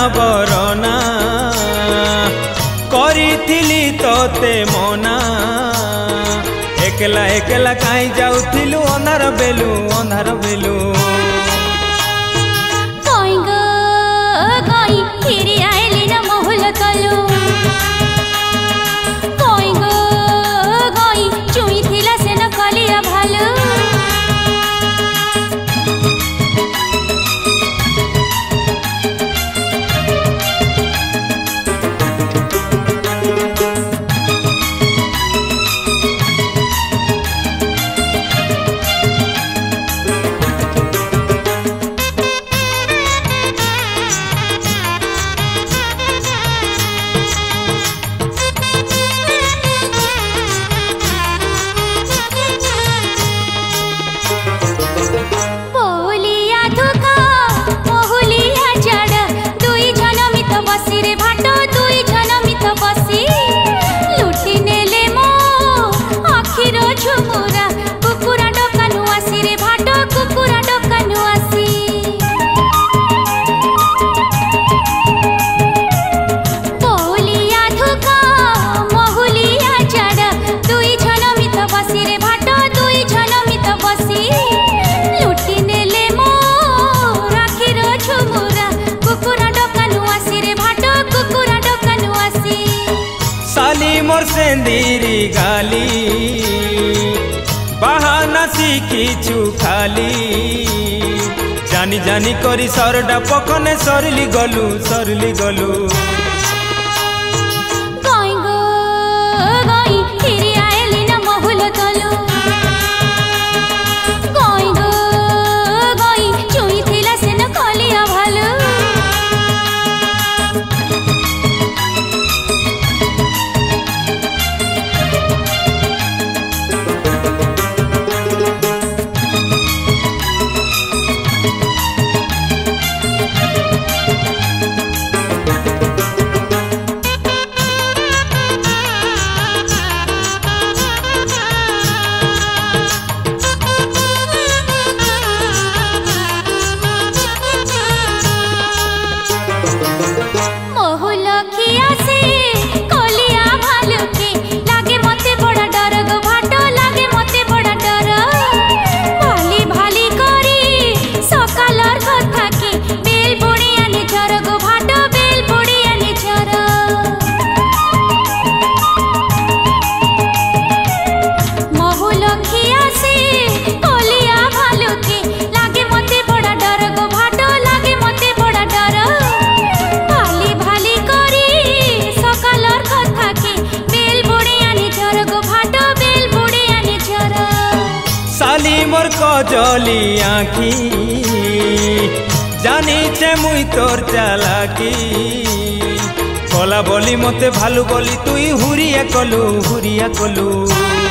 बरना करिथिली तोते मना एकला एकला काई जाउथिलु अंधार बेलु अंधार बेलु कोई गो कोई फिरी आइली न मोहुल कलु कोई गो कोई चुई थिला से न कलिया भालु मोर सेंदीरी गाली बहाना शिखिछु खाली जानी जानी करी सरडा पकने सरली गलु सरली गलु कोई गो कोई फिरी आइली न मोहुल कलु कोई गो कोई चुई थिला से न कलिया भालु मोर कजली आखी जानी छे मुई तोर चालाकी कला बोली मते भालू बोली तुई हुरिया कलु